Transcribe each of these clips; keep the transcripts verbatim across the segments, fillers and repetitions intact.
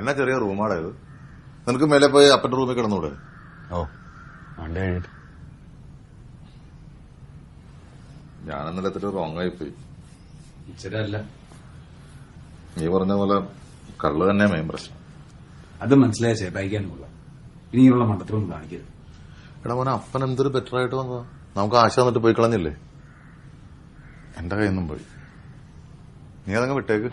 എന്നാ ചെറിയ റൂമാടാ ഇത്. നിനക്ക് മേലെ പോയി അപ്പന്റെ റൂമിൽ കിടന്നൂടെ? ഓ വണ്ടി കഴിഞ്ഞിട്ട് ഞാനെന്നല്ല എത്തിട്ട് റോങ് ആയി പോയി. ഇച്ചിരല്ല നീ പറഞ്ഞ പോലെ കള്ള് തന്നെ മെയിൻ പ്രശ്നം. അത് മനസ്സിലായ ചേട്ടായിക്കാനുള്ള ഇനിയുള്ള മണ്ടത്തിലൊന്നും കാണിക്കരുത്. എടാ മോനെ, അപ്പൻ എന്തൊരു ബെറ്റർ ആയിട്ട് വന്നതാ. നമുക്ക് ആശ വന്നിട്ട് പോയി കളഞ്ഞില്ലേ? എന്റെ കയ്യിൽ നിന്നും പോയി. നീ അതങ്ങ് വിട്ടേക്ക്.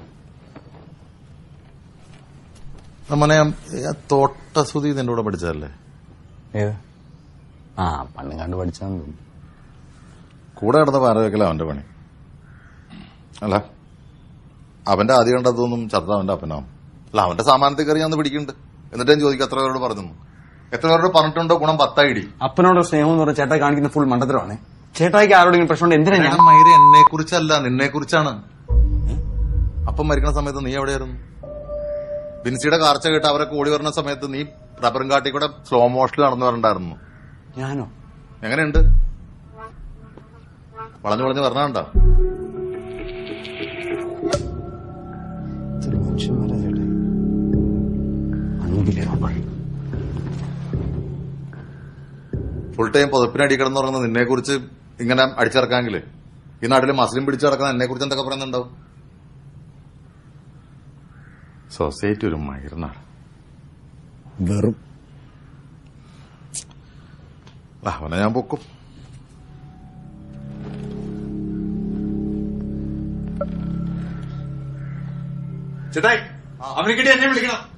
മോനെ, തോട്ടസുതി നിന്റെ കൂടെ പഠിച്ചതല്ലേ? ഏത്? ആ പണ്ടും കണ്ട് പഠിച്ചാന്ന് തോന്നുന്നു. കൂടെ കിടന്ന പാര വെക്കല അവന്റെ പണി. അല്ല, അവന്റെ ആദ്യം കണ്ടതൊന്നും ചത്ത അവന്റെ അപ്പനാവും. അല്ല, അവന്റെ സാമാനത്തിൽ കയറി ഞാൻ പിടിക്കുന്നുണ്ട്. എന്നിട്ട് ഞാൻ ചോദിക്കും എത്ര പേരോട് പറഞ്ഞു. എത്ര പേരോട് പറഞ്ഞിട്ടുണ്ടോ ഗുണം പത്തായിടി. അപ്പനോട് സ്നേഹം എന്ന് പറഞ്ഞാൽ ചേട്ടായി കാണിക്കുന്ന ഫുൾ മണ്ടത്തരമാണ്. ചേട്ടായിക്ക് ആരോടെങ്കിലും പ്രശ്നം എന്തിനാ? ഞാൻ മൈര എന്നെ കുറിച്ചല്ല, നിന്നെ കുറിച്ചാണ്. അപ്പം മരിക്കണ സമയത്ത് നീ എവിടെയായിരുന്നു? ബിൻസിയുടെ കാർച്ച കേട്ട് അവരെ കൂടി വരുന്ന സമയത്ത് നീ റബ്ബറും കാട്ടി കൂടെ സ്ലോ മോഷനിൽ നടന്നു വരണ്ടായിരുന്നു. ഞാനോ? എങ്ങനെയുണ്ട്? വളഞ്ഞു വളഞ്ഞു വരണുണ്ടോ? ഫുൾ ടൈം പുതപ്പിനടി കിടന്നു പറയുന്നത് നിന്നെ കുറിച്ച് ഇങ്ങനെ അടിച്ചിറക്കാമെങ്കില് ഈ നാട്ടില് മസ്ലിം പിടിച്ചു കിടക്കുന്ന എന്നെ കുറിച്ച് എന്തൊക്കെ പറയുന്നുണ്ടാവും? സൊസൈറ്റി ഒരു മൈറിനാണ്. വെറും അവനെ ഞാൻ പൊക്കും. ചേട്ടായി അവനെ കിട്ടി എന്നെ വിളിക്കണം.